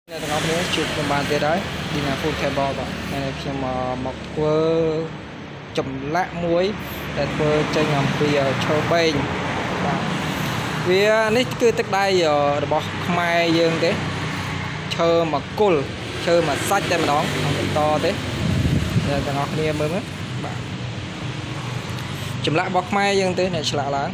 Nè tụi nó mới chụp một bàn tiền đấy đi là full cable vậy này khi mà một quơ chấm lạ muối để quơ chơi ngầm vì cho bên vì nít cứ tức đây giờ bỏ mai dương thế chơi mà cool chơi mà sách đây mà đón to thế nè tụi nó kia mới mất chấm lạ bọc mai dương thế này lạ lắm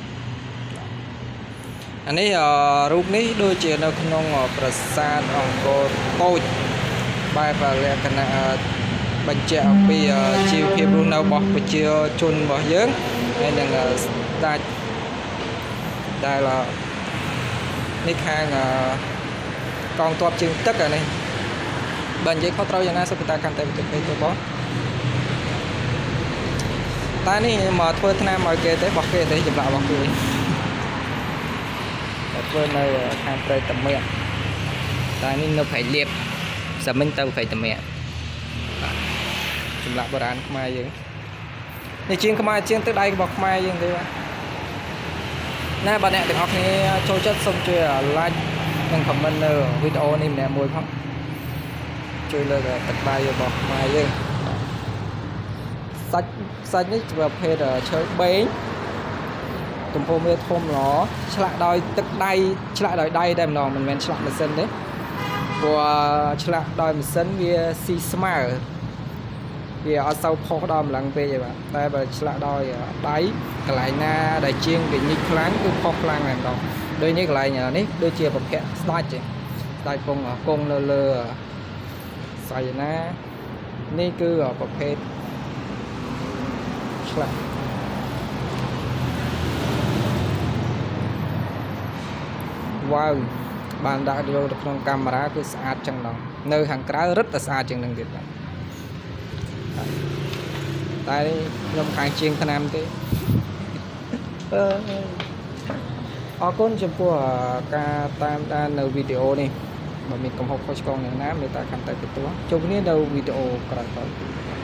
anh ấyรูปนี้ដូចជានៅក្នុងប្រាសាទអង្គរតូចបែបលក្ខណៈបញ្ជាក់អំពីជីវភាពរស់នៅរបស់ប្រជាជនរបស់យើងហើយនឹងស្ដេចដែលនេះខាងកងទ័ពជើងទឹកអានេះបើនិយាយខុសត្រូវយ៉ាងណាសុខតាកាន់តែបន្តិចពេកទៅបងតែនេះមកធ្វើថ្នាំឲ្យគេទេរបស់គេទេចម្លាក់របស់គេធ្វើនៅខាងព្រៃតមៈតែនេះនៅព្រៃលៀបសាមិញទៅព្រៃតមៈចម្លាក់បុរាណខ្មែរយើងនេះជាងខ្មែរជាងទឹកដៃរបស់ខ្មែរយើងទេណាបាទអ្នកទាំងអស់គ្នាចូលចិត្តសូមជួយ like និង comment នៅវីដេអូនេះម្នាក់មួយផងជួយលើកទឹកដៃរបស់ខ្មែរយើងសាច់នេះជាប្រភេទឈើបេងទំហំវាធំល្អឆ្លាក់ដោយទឹកដៃឆ្លាក់ដោយដៃតែម្ដងមិនមែនឆ្លាក់ម៉ាស៊ីនទេព្រោះឆ្លាក់ដោយម៉ាស៊ីនវាស៊ីស្មើវាអត់សូវផុសដល់ម្លឹងពេកទេបាទតែបើឆ្លាក់ដោយដៃកន្លែងណាដែលជាងវាញិចខ្លាំងគឺផុសខ្លាំងតែម្ដងដូចនេះកន្លែងនេះដូចជាប្រភពស្ដាច់ទេស្ដាច់ពងគង់នៅលើសាយណានេះគឺប្រភេទឆ្លាក់វ៉ាវបានដាក់ចូលទៅក្នុងកាមេរ៉ាគឺស្អាតចឹងដល់នៅខាងក្រៅរឹតតែស្អាតជាងនឹងទៀតបាទតែខ្ញុំខាងជាងថ្នាំទេអរគុណចំពោះការតាមដាននៅវីដេអូនេះបើមានកំហុសខុសឆ្គងយ៉ាងណាមេត្តាខន្តីទទួលជួបគ្នានៅវីដេអូក្រោយៗ